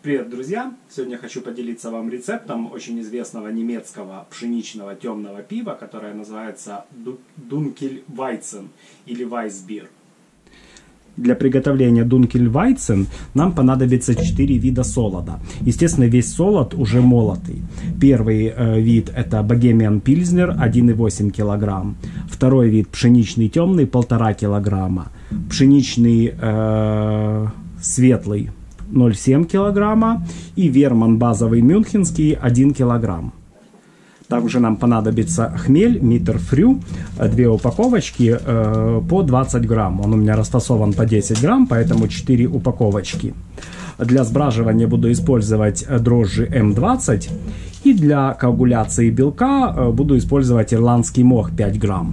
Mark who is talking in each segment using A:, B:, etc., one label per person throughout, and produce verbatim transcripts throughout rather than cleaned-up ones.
A: Привет, друзья! Сегодня хочу поделиться вам рецептом очень известного немецкого пшеничного темного пива, которое называется Dunkelweizen или Weissbier. Для приготовления Dunkelweizen нам понадобится четыре вида солода. Естественно, весь солод уже молотый. Первый э, вид это Bohemian Pilsner один и восемь килограмм. Второй вид пшеничный темный полтора килограмма. Пшеничный э, светлый ноль целых семь килограмма и Верман базовый мюнхенский один килограмм. Также нам понадобится хмель Миттерфрю, две упаковочки э, по двадцать грамм. Он у меня расфасован по десять грамм, поэтому четыре упаковочки. Для сбраживания буду использовать дрожжи эм двадцать. И для коагуляции белка э, буду использовать ирландский мох пять грамм.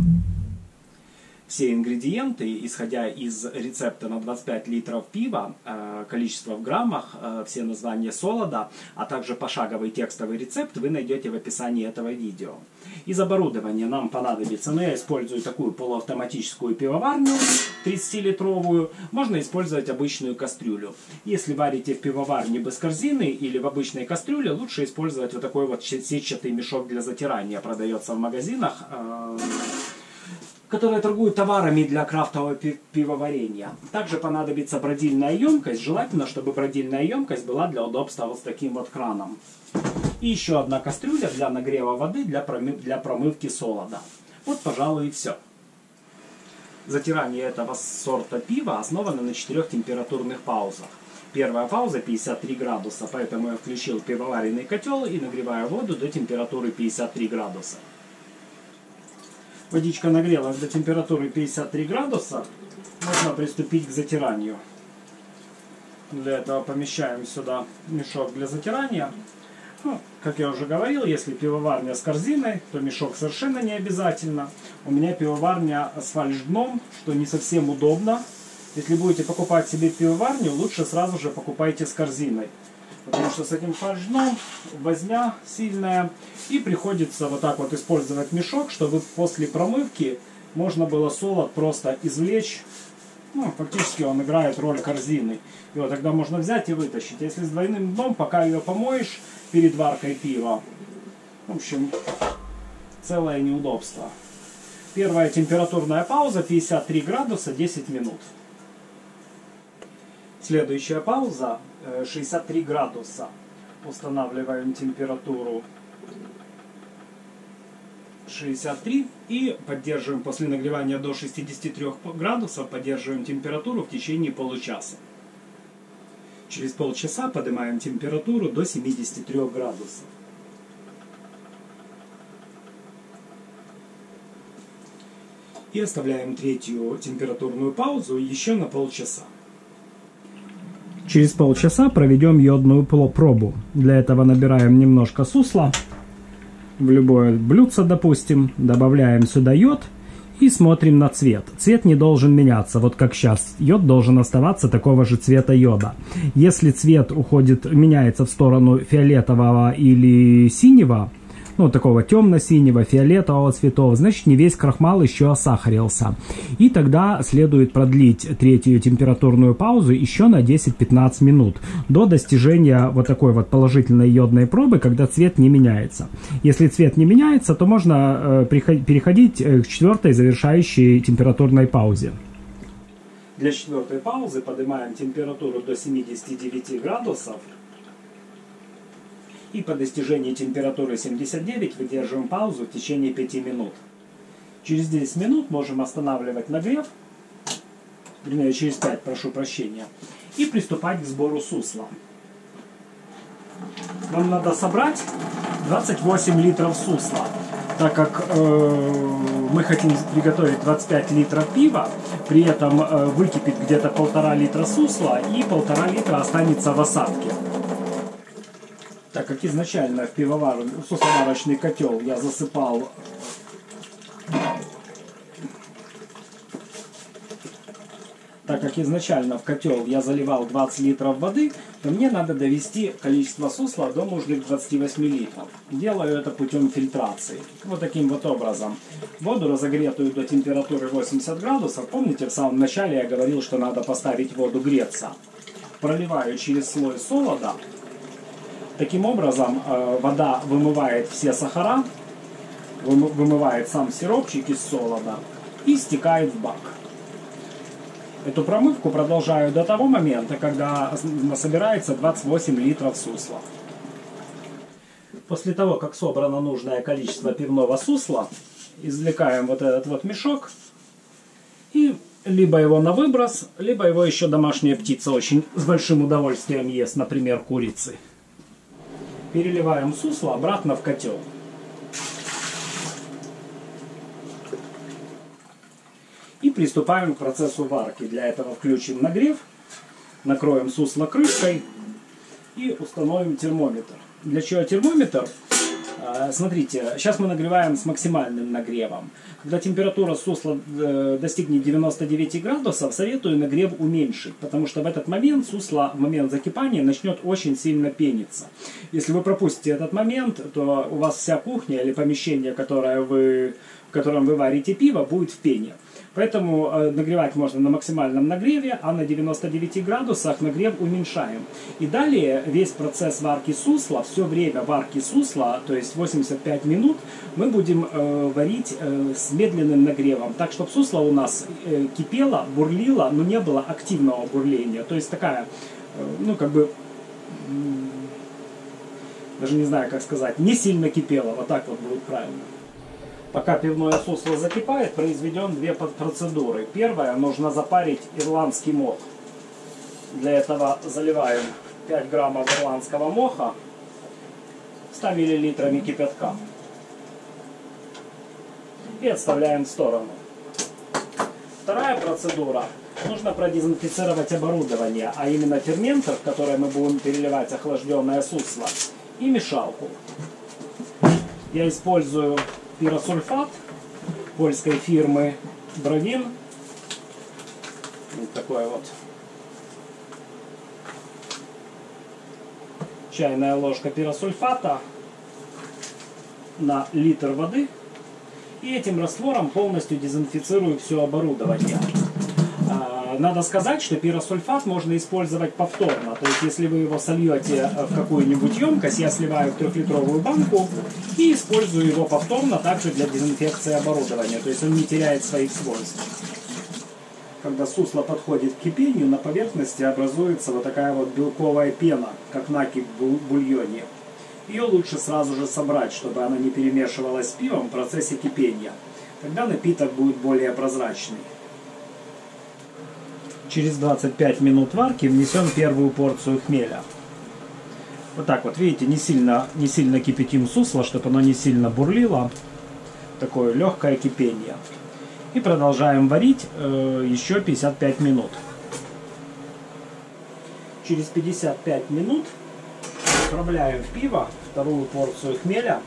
A: Все ингредиенты, исходя из рецепта на двадцать пять литров пива, количество в граммах, все названия солода, а также пошаговый текстовый рецепт вы найдете в описании этого видео. Из оборудования нам понадобится, но я использую такую полуавтоматическую пивоварню тридцатилитровую, можно использовать обычную кастрюлю. Если варите в пивоварне без корзины или в обычной кастрюле, лучше использовать вот такой вот сетчатый мешок для затирания, продается в магазинах, которые торгуют товарами для крафтового пивоварения. Также понадобится бродильная емкость. Желательно, чтобы бродильная емкость была для удобства вот с таким вот краном. И еще одна кастрюля для нагрева воды для, промыв... для промывки солода. Вот, пожалуй, и все. Затирание этого сорта пива основано на четырех температурных паузах. Первая пауза пятьдесят три градуса, поэтому я включил пивоваренный котел и нагреваю воду до температуры пятьдесят три градуса. Водичка нагрелась до температуры пятьдесят три градуса, можно приступить к затиранию. Для этого помещаем сюда мешок для затирания. Ну, как я уже говорил, если пивоварня с корзиной, то мешок совершенно не обязательно. У меня пивоварня с фальш-дном, что не совсем удобно. Если будете покупать себе пивоварню, лучше сразу же покупайте с корзиной. Потому что с этим фальш-дном возня сильная. И приходится вот так вот использовать мешок, чтобы после промывки можно было солод просто извлечь. Ну, фактически он играет роль корзины. И вот тогда можно взять и вытащить. Если с двойным дном, пока ее помоешь перед варкой пива, в общем, целое неудобство. Первая температурная пауза пятьдесят три градуса десять минут. Следующая пауза шестьдесят три градуса. Устанавливаем температуру шестьдесят три и поддерживаем после нагревания до шестидесяти трёх градусов, поддерживаем температуру в течение получаса. Через полчаса поднимаем температуру до семидесяти трёх градусов. И оставляем третью температурную паузу еще на полчаса. Через полчаса проведем йодную пробу. Для этого набираем немножко сусла в любое блюдце, допустим, добавляем сюда йод и смотрим на цвет. Цвет не должен меняться, вот как сейчас. Йод должен оставаться такого же цвета йода. Если цвет уходит, меняется в сторону фиолетового или синего, ну, такого темно-синего, фиолетового цветов, значит, не весь крахмал еще осахарился. И тогда следует продлить третью температурную паузу еще на десять-пятнадцать минут, до достижения вот такой вот положительной йодной пробы, когда цвет не меняется. Если цвет не меняется, то можно э, переходить к четвертой завершающей температурной паузе. Для четвертой паузы поднимаем температуру до семидесяти девяти градусов. И по достижении температуры семьдесят девять выдерживаем паузу в течение пяти минут. Через десять минут можем останавливать нагрев, вернее через пять, прошу прощения, и приступать к сбору сусла. Нам надо собрать двадцать восемь литров сусла, так как э, мы хотим приготовить двадцать пять литров пива, при этом э, выкипит где-то полтора литра сусла и полтора литра останется в осадке. Так как изначально в пивоварный, в сусловарочный котел я засыпал так как изначально в котел я заливал двадцать литров воды, то мне надо довести количество сусла до нужных двадцати восьми литров. Делаю это путем фильтрации. Вот таким вот образом. Воду, разогретую до температуры восемьдесят градусов, помните, в самом начале я говорил, что надо поставить воду греться. Проливаю через слой солода Таким образом, вода вымывает все сахара, вымывает сам сиропчик из солода и стекает в бак. Эту промывку продолжаю до того момента, когда собирается двадцать восемь литров сусла. После того, как собрано нужное количество пивного сусла, извлекаем вот этот вот мешок и либо его на выброс, либо его еще домашняя птица очень с большим удовольствием ест, например, курицы. Переливаем сусло обратно в котел. И приступаем к процессу варки. Для этого включим нагрев, накроем сусло крышкой и установим термометр. Для чего термометр? Смотрите, сейчас мы нагреваем с максимальным нагревом. Когда температура сусла достигнет девяноста девяти градусов, советую нагрев уменьшить, потому что в этот момент сусло, в момент закипания, начнет очень сильно пениться. Если вы пропустите этот момент, то у вас вся кухня или помещение, которое вы, в котором вы варите пиво, будет в пене. Поэтому э, нагревать можно на максимальном нагреве, а на девяноста девяти градусах нагрев уменьшаем. И далее весь процесс варки сусла, все время варки сусла, то есть восемьдесят пять минут, мы будем э, варить э, с медленным нагревом. Так, чтобы сусло у нас э, кипело, бурлило, но не было активного бурления. То есть такая, э, ну как бы, э, даже не знаю как сказать, не сильно кипело, вот так вот будет правильно. Пока пивное сусло закипает, произведем две процедуры. Первая, нужно запарить ирландский мох. Для этого заливаем пять граммов ирландского моха ста миллилитрами кипятка. И отставляем в сторону. Вторая процедура. Нужно продезинфицировать оборудование, а именно ферментор, в который мы будем переливать охлажденное сусло, и мешалку. Я использую пиросульфат польской фирмы Бровин. Вот такой вот. Чайная ложка пиросульфата на литр воды. И этим раствором полностью дезинфицирую все оборудование. Надо сказать, что пиросульфат можно использовать повторно. То есть, если вы его сольете в какую-нибудь емкость, я сливаю в трехлитровую банку и использую его повторно также для дезинфекции оборудования. То есть, он не теряет своих свойств. Когда сусло подходит к кипению, на поверхности образуется вот такая вот белковая пена, как накипь в бульоне. Ее лучше сразу же собрать, чтобы она не перемешивалась с пивом в процессе кипения. Тогда напиток будет более прозрачный. Через двадцать пять минут варки внесем первую порцию хмеля. Вот так вот, видите, не сильно, не сильно кипятим сусло, чтобы оно не сильно бурлило. Такое легкое кипение. И продолжаем варить э, еще пятьдесят пять минут. Через пятьдесят пять минут отправляем в пиво вторую порцию хмеля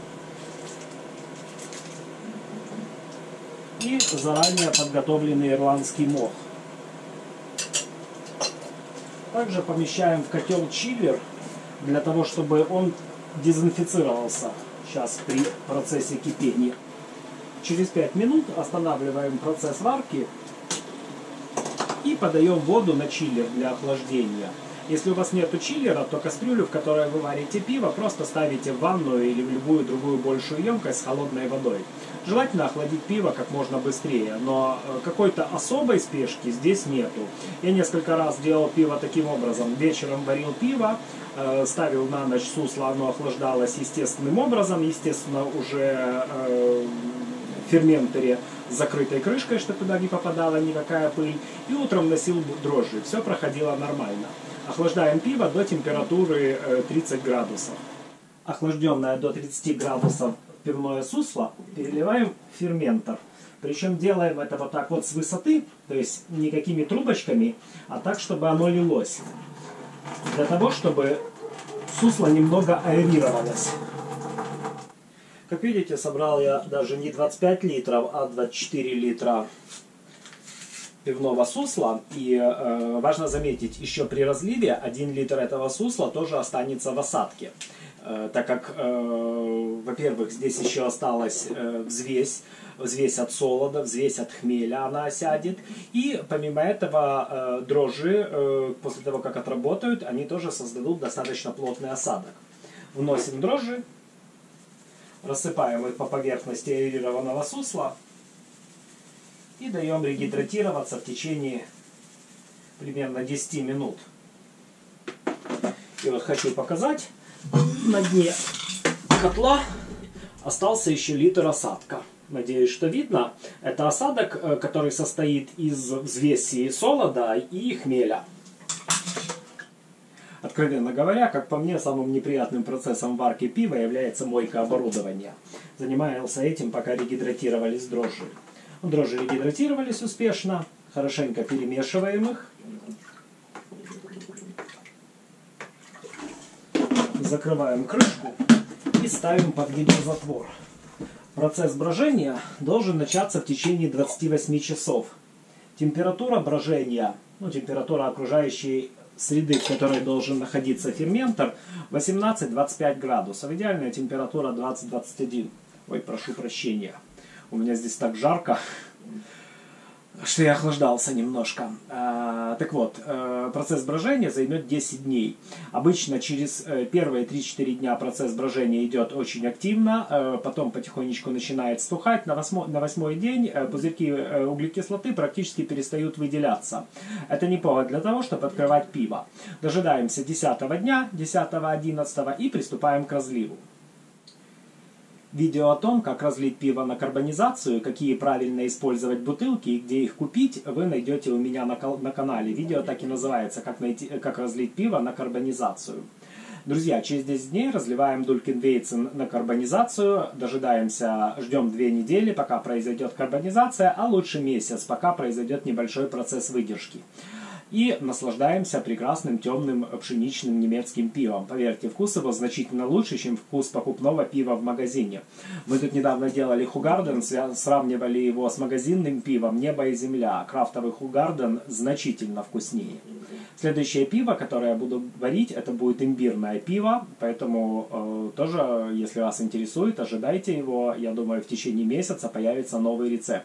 A: и заранее подготовленный ирландский мох. Также помещаем в котел чиллер, для того, чтобы он дезинфицировался сейчас при процессе кипения. Через пять минут останавливаем процесс варки и подаем воду на чиллер для охлаждения. Если у вас нет чиллера, то кастрюлю, в которой вы варите пиво, просто ставите в ванную или в любую другую большую емкость с холодной водой. Желательно охладить пиво как можно быстрее, но какой-то особой спешки здесь нету. Я несколько раз делал пиво таким образом. Вечером варил пиво, ставил на ночь сусло, оно охлаждалось естественным образом, естественно, уже в ферменторе с закрытой крышкой, чтобы туда не попадала никакая пыль, и утром носил дрожжи. Все проходило нормально. Охлаждаем пиво до температуры тридцать градусов. Охлажденное до тридцати градусов пивное сусло переливаем в ферментор. Причем делаем это вот так вот с высоты, то есть не какими трубочками, а так, чтобы оно лилось. Для того, чтобы сусло немного аэрировалось. Как видите, собрал я даже не двадцать пять литров, а двадцать четыре литра пивного сусла. И э, важно заметить, еще при разливе один литр этого сусла тоже останется в осадке. Э, так как, э, во-первых, здесь еще осталась э, взвесь, взвесь от солода, взвесь от хмеля, она осядет. И помимо этого э, дрожжи, э, после того, как отработают, они тоже создадут достаточно плотный осадок. Вносим дрожжи, рассыпаем их по поверхности аэрированного сусла и даем регидратироваться в течение примерно десяти минут. И вот хочу показать, на дне котла остался еще литр осадка. Надеюсь, что видно. Это осадок, который состоит из взвеси солода и хмеля. Откровенно говоря, как по мне, самым неприятным процессом варки пива является мойка оборудования. Занимался этим, пока регидратировались дрожжи. Дрожжи регидратировались успешно. Хорошенько перемешиваем их. Закрываем крышку и ставим под гидрозатвор. Процесс брожения должен начаться в течение двадцати восьми часов. Температура брожения, ну, температура окружающей среды, в которой должен находиться ферментор, восемнадцать-двадцать пять градусов. Идеальная температура двадцать-двадцать один. Ой, прошу прощения. У меня здесь так жарко, что я охлаждался немножко. А, так вот, процесс брожения займет десять дней. Обычно через первые три-четыре дня процесс брожения идет очень активно, потом потихонечку начинает стухать. На восьмой, на восьмой день пузырьки углекислоты практически перестают выделяться. Это не повод для того, чтобы открывать пиво. Дожидаемся десятого дня, десятого-одиннадцатого и приступаем к разливу. Видео о том, как разлить пиво на карбонизацию, какие правильно использовать бутылки и где их купить, вы найдете у меня на, на канале. Видео так и называется, как, найти, как разлить пиво на карбонизацию. Друзья, через десять дней разливаем Dunkel Weizen на карбонизацию, дожидаемся, ждем две недели, пока произойдет карбонизация, а лучше месяц, пока произойдет небольшой процесс выдержки. И наслаждаемся прекрасным темным пшеничным немецким пивом. Поверьте, вкус его значительно лучше, чем вкус покупного пива в магазине. Мы тут недавно делали Хугарден, сравнивали его с магазинным пивом «Небо и земля». Крафтовый Хугарден значительно вкуснее. Следующее пиво, которое я буду варить, это будет имбирное пиво. Поэтому э, тоже, если вас интересует, ожидайте его. Я думаю, в течение месяца появится новый рецепт.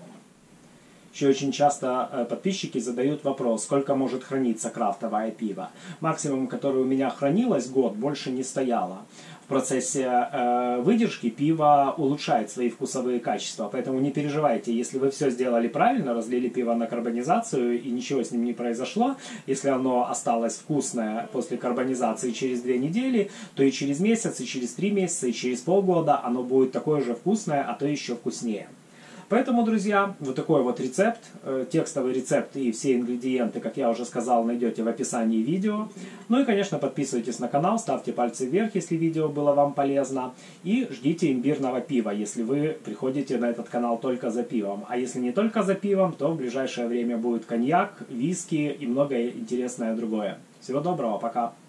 A: Еще очень часто подписчики задают вопрос, сколько может храниться крафтовое пиво. Максимум, который у меня хранилось, год, больше не стояло. В процессе э, выдержки пиво улучшает свои вкусовые качества, поэтому не переживайте, если вы все сделали правильно, разлили пиво на карбонизацию и ничего с ним не произошло, если оно осталось вкусное после карбонизации через две недели, то и через месяц, и через три месяца, и через полгода оно будет такое же вкусное, а то еще вкуснее. Поэтому, друзья, вот такой вот рецепт, текстовый рецепт и все ингредиенты, как я уже сказал, найдете в описании видео. Ну и, конечно, подписывайтесь на канал, ставьте пальцы вверх, если видео было вам полезно. И ждите имбирного пива, если вы приходите на этот канал только за пивом. А если не только за пивом, то в ближайшее время будет коньяк, виски и многое интересное другое. Всего доброго, пока!